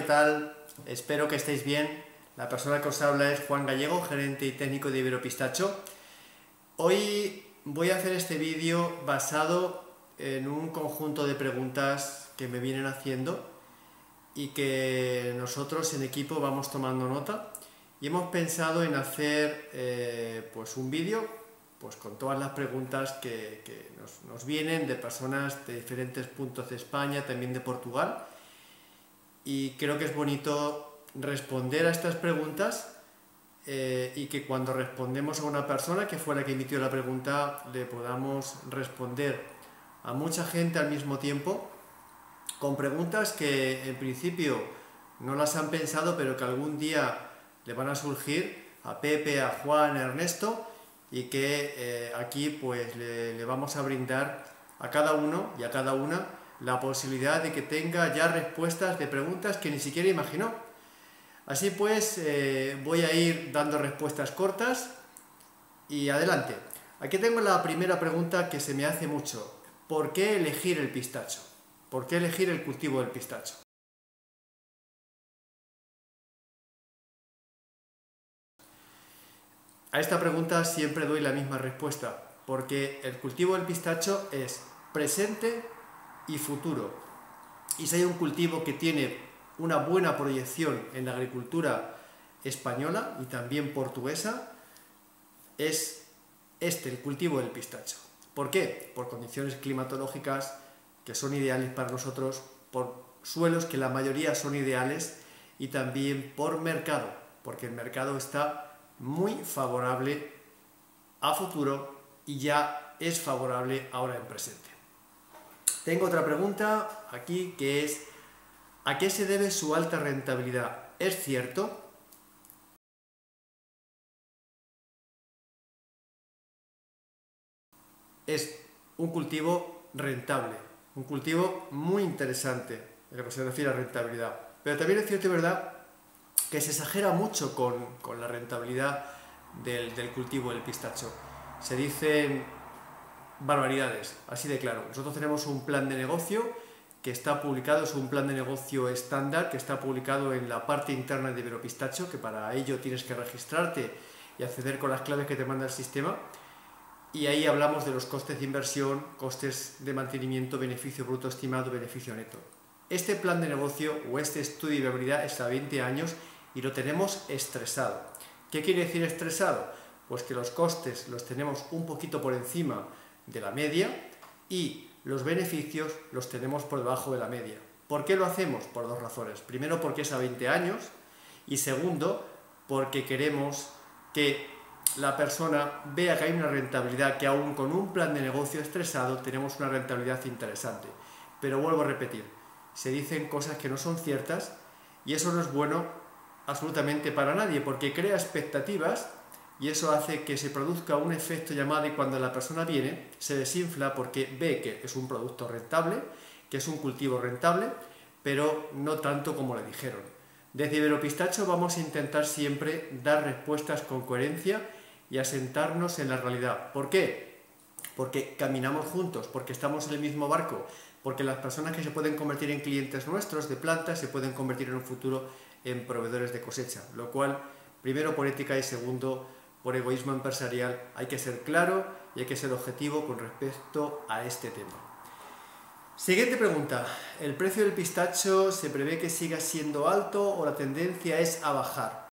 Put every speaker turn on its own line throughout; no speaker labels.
tal? Espero que estéis bien. La persona que os habla es Juan Gallego, gerente y técnico de Iberopistacho. Hoy voy a hacer este vídeo basado en un conjunto de preguntas que me vienen haciendo y que nosotros en equipo vamos tomando nota, y hemos pensado en hacer pues un vídeo pues con todas las preguntas que nos vienen de personas de diferentes puntos de España, también de Portugal, y creo que es bonito responder a estas preguntas y que cuando respondemos a una persona que fue la que emitió la pregunta le podamos responder a mucha gente al mismo tiempo, con preguntas que en principio no las han pensado, pero que algún día le van a surgir a Pepe, a Juan, a Ernesto, y que aquí pues le vamos a brindar a cada uno y a cada una la posibilidad de que tenga ya respuestas de preguntas que ni siquiera imaginó. Así pues, voy a ir dando respuestas cortas y adelante. Aquí tengo la primera pregunta que se me hace mucho. ¿Por qué elegir el pistacho? ¿Por qué elegir el cultivo del pistacho? A esta pregunta siempre doy la misma respuesta, porque el cultivo del pistacho es presente y futuro. Y si hay un cultivo que tiene una buena proyección en la agricultura española y también portuguesa, es el cultivo del pistacho. ¿Por qué? Por condiciones climatológicas que son ideales para nosotros, por suelos que la mayoría son ideales, y también por mercado, porque el mercado está muy favorable a futuro y ya es favorable ahora en presente. Tengo otra pregunta aquí que es: ¿a qué se debe su alta rentabilidad? ¿Es cierto? Es un cultivo rentable, un cultivo muy interesante en lo que se refiere a rentabilidad. Pero también es cierto y verdad que se exagera mucho con la rentabilidad del cultivo del pistacho. Se dicen barbaridades, así de claro. Nosotros tenemos un plan de negocio que está publicado, es un plan de negocio estándar que está publicado en la parte interna de Iberopistacho, que para ello tienes que registrarte y acceder con las claves que te manda el sistema. Y ahí hablamos de los costes de inversión, costes de mantenimiento, beneficio bruto estimado, beneficio neto. Este plan de negocio o este estudio de viabilidad está a 20 años y lo tenemos estresado. ¿Qué quiere decir estresado? Pues que los costes los tenemos un poquito por encima de la media y los beneficios los tenemos por debajo de la media. ¿Por qué lo hacemos? Por dos razones. Primero, porque es a 20 años, y segundo, porque queremos que la persona vea que hay una rentabilidad, que aún con un plan de negocio estresado tenemos una rentabilidad interesante. Pero vuelvo a repetir, se dicen cosas que no son ciertas y eso no es bueno absolutamente para nadie, porque crea expectativas y eso hace que se produzca un efecto llamado, y cuando la persona viene se desinfla porque ve que es un producto rentable, que es un cultivo rentable, pero no tanto como le dijeron. Desde Iberopistacho vamos a intentar siempre dar respuestas con coherencia y asentarnos en la realidad. ¿Por qué? Porque caminamos juntos, porque estamos en el mismo barco, porque las personas que se pueden convertir en clientes nuestros de plantas se pueden convertir en un futuro en proveedores de cosecha, lo cual, primero por ética y segundo por egoísmo empresarial, hay que ser claro y hay que ser objetivo con respecto a este tema. Siguiente pregunta: ¿el precio del pistacho se prevé que siga siendo alto o la tendencia es a bajar?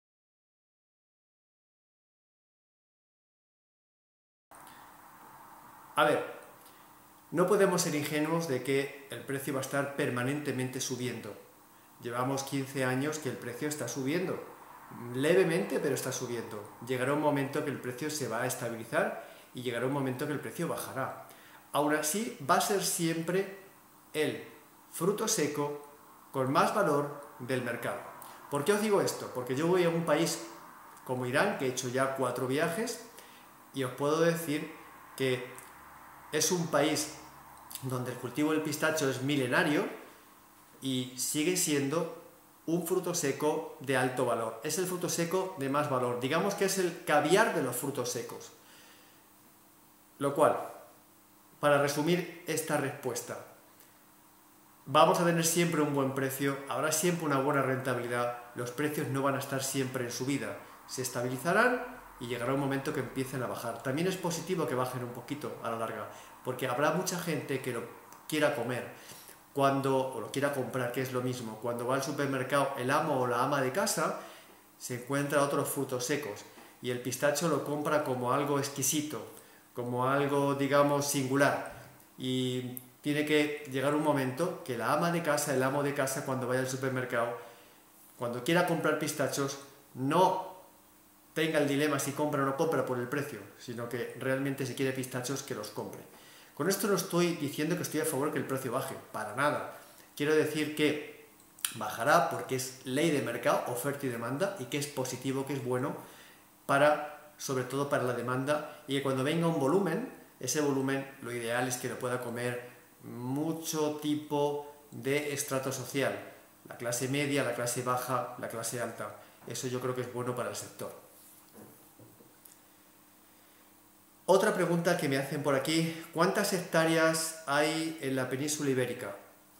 A ver, no podemos ser ingenuos de que el precio va a estar permanentemente subiendo. Llevamos 15 años que el precio está subiendo, levemente, pero está subiendo. Llegará un momento que el precio se va a estabilizar y llegará un momento que el precio bajará. Aún así, va a ser siempre el fruto seco con más valor del mercado. ¿Por qué os digo esto? Porque yo voy a un país como Irán, que he hecho ya 4 viajes, y os puedo decir que es un país donde el cultivo del pistacho es milenario y sigue siendo un fruto seco de alto valor. Es el fruto seco de más valor. Digamos que es el caviar de los frutos secos. Lo cual, para resumir esta respuesta, vamos a tener siempre un buen precio, habrá siempre una buena rentabilidad, los precios no van a estar siempre en subida, se estabilizarán y llegará un momento que empiecen a bajar. También es positivo que bajen un poquito a la larga, porque habrá mucha gente que lo quiera comer o lo quiera comprar, que es lo mismo. Cuando va al supermercado el amo o la ama de casa, se encuentra otros frutos secos y el pistacho lo compra como algo exquisito, como algo, digamos, singular. Y tiene que llegar un momento que la ama de casa, el amo de casa, cuando vaya al supermercado, cuando quiera comprar pistachos, no tenga el dilema si compra o no compra por el precio, sino que realmente si quiere pistachos, que los compre. Con esto no estoy diciendo que estoy a favor de que el precio baje, para nada. Quiero decir que bajará porque es ley de mercado, oferta y demanda, y que es positivo, que es bueno, sobre todo para la demanda, y que cuando venga un volumen, ese volumen lo ideal es que lo pueda comer mucho tipo de estrato social, la clase media, la clase baja, la clase alta. Eso yo creo que es bueno para el sector. Otra pregunta que me hacen por aquí: ¿cuántas hectáreas hay en la península ibérica?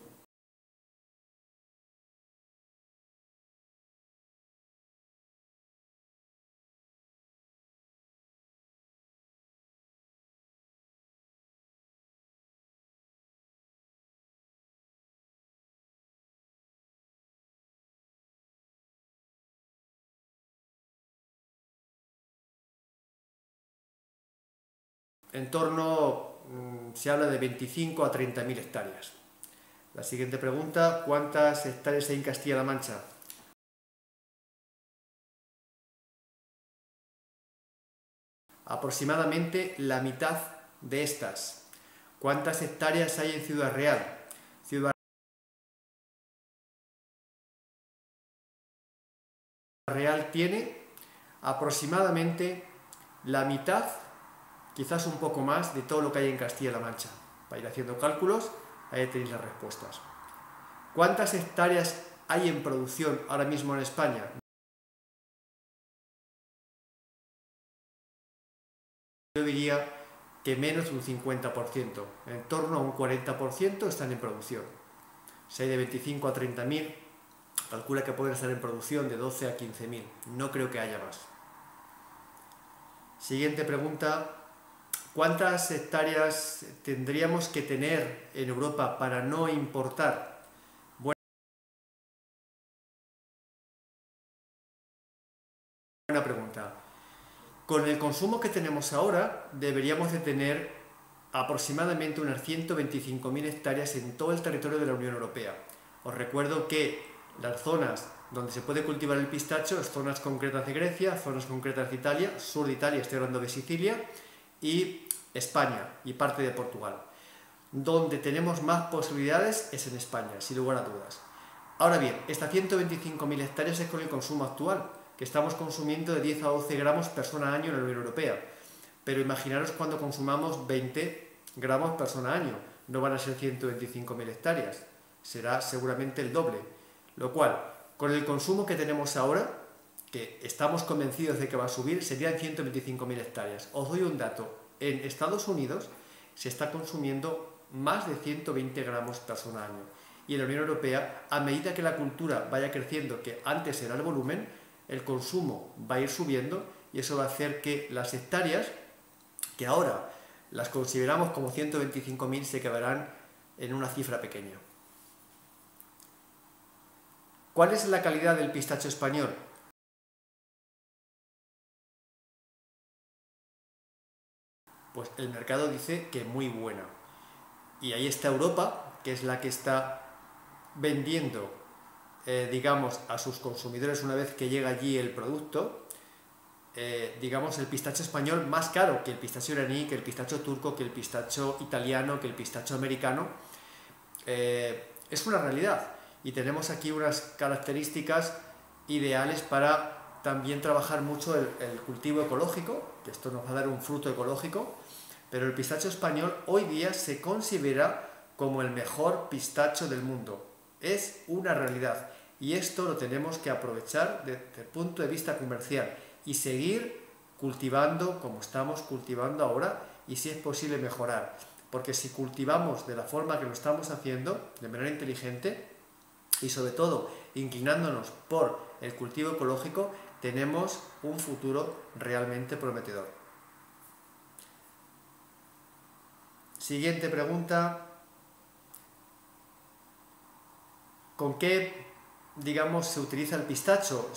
En torno, se habla de 25 a 30.000 hectáreas. La siguiente pregunta: ¿cuántas hectáreas hay en Castilla-La Mancha? Aproximadamente la mitad de estas. ¿Cuántas hectáreas hay en Ciudad Real? Ciudad Real tiene aproximadamente la mitad, quizás un poco más, de todo lo que hay en Castilla-La Mancha. Para ir haciendo cálculos, ahí tenéis las respuestas. ¿Cuántas hectáreas hay en producción ahora mismo en España? Yo diría que menos de un 50%, en torno a un 40% están en producción. Si hay de 25 a 30.000, calcula que pueden estar en producción de 12 a 15.000. No creo que haya más. Siguiente pregunta: ¿cuántas hectáreas tendríamos que tener en Europa para no importar? Buena pregunta. Con el consumo que tenemos ahora, deberíamos de tener aproximadamente unas 125.000 hectáreas en todo el territorio de la Unión Europea. Os recuerdo que las zonas donde se puede cultivar el pistacho, zonas concretas de Grecia, zonas concretas de Italia, sur de Italia, estoy hablando de Sicilia, y España y parte de Portugal. Donde tenemos más posibilidades es en España, sin lugar a dudas. Ahora bien, estas 125.000 hectáreas es con el consumo actual, que estamos consumiendo de 10 a 12 gramos persona año en la Unión Europea. Pero imaginaros cuando consumamos 20 gramos persona año, no van a ser 125.000 hectáreas, será seguramente el doble. Lo cual, con el consumo que tenemos ahora, que estamos convencidos de que va a subir, serían 125.000 hectáreas. Os doy un dato: en Estados Unidos se está consumiendo más de 120 gramos persona año. Y en la Unión Europea, a medida que la cultura vaya creciendo, que antes era el volumen, el consumo va a ir subiendo, y eso va a hacer que las hectáreas, que ahora las consideramos como 125.000, se quedarán en una cifra pequeña. ¿Cuál es la calidad del pistacho español? Pues el mercado dice que muy buena. Y ahí está Europa, que es la que está vendiendo, digamos, a sus consumidores, una vez que llega allí el producto, digamos, el pistacho español más caro que el pistacho iraní, que el pistacho turco, que el pistacho italiano, que el pistacho americano. Es una realidad, y tenemos aquí unas características ideales para también trabajar mucho el cultivo ecológico, que esto nos va a dar un fruto ecológico. Pero el pistacho español hoy día se considera como el mejor pistacho del mundo. Es una realidad, y esto lo tenemos que aprovechar desde el punto de vista comercial y seguir cultivando como estamos cultivando ahora, y si es posible mejorar. porque si cultivamos de la forma que lo estamos haciendo, de manera inteligente, y sobre todo inclinándonos por el cultivo ecológico, tenemos un futuro realmente prometedor. Siguiente pregunta. ¿Con qué, digamos, se utiliza el pistacho?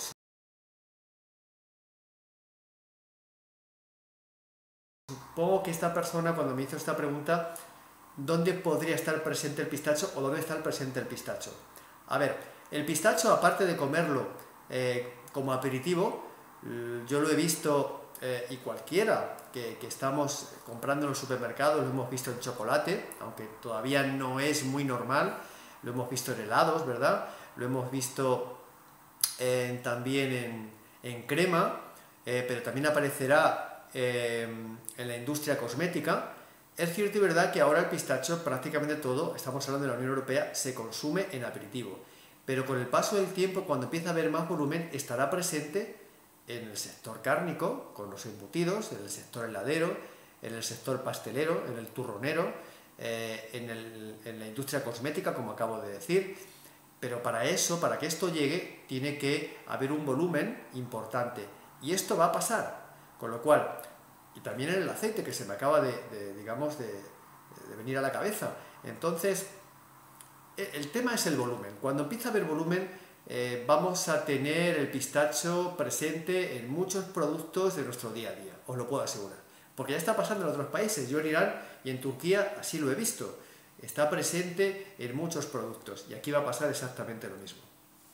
Supongo que esta persona, cuando me hizo esta pregunta, ¿dónde podría estar presente el pistacho o dónde está presente el pistacho? A ver, el pistacho, aparte de comerlo como aperitivo, yo lo he visto, y cualquiera que estamos comprando en los supermercados, lo hemos visto en chocolate, aunque todavía no es muy normal, lo hemos visto en helados, ¿verdad? Lo hemos visto también en crema, pero también aparecerá en la industria cosmética. Es cierto y verdad que ahora el pistacho, prácticamente todo, estamos hablando de la Unión Europea, se consume en aperitivo, pero con el paso del tiempo, cuando empieza a haber más volumen, estará presente en el sector cárnico, con los embutidos, en el sector heladero, en el sector pastelero, en el turronero, en la industria cosmética, como acabo de decir. Pero para eso, para que esto llegue, tiene que haber un volumen importante. Y esto va a pasar. Con lo cual, y también en el aceite, que se me acaba digamos, de venir a la cabeza. Entonces, el tema es el volumen. Cuando empieza a haber volumen, vamos a tener el pistacho presente en muchos productos de nuestro día a día, os lo puedo asegurar. Porque ya está pasando en otros países. Yo en Irán y en Turquía así lo he visto. Está presente en muchos productos y aquí va a pasar exactamente lo mismo.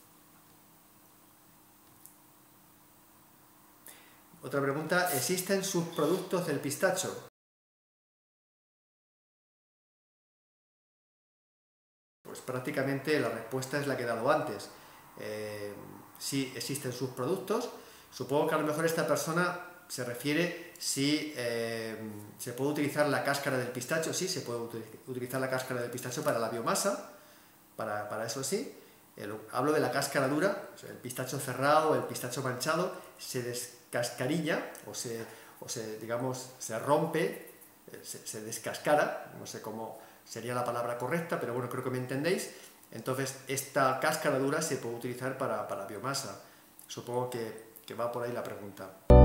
Otra pregunta, ¿existen subproductos del pistacho? Pues prácticamente la respuesta es la que he dado antes. Sí existen subproductos. Supongo que a lo mejor esta persona se refiere si se puede utilizar la cáscara del pistacho. Sí, se puede utilizar la cáscara del pistacho para la biomasa, para eso sí. Hablo de la cáscara dura, el pistacho cerrado, el pistacho manchado, se descascarilla digamos, se rompe, se descascara, no sé cómo sería la palabra correcta, pero bueno, creo que me entendéis. Entonces, esta cáscara dura se puede utilizar para biomasa. Supongo que va por ahí la pregunta.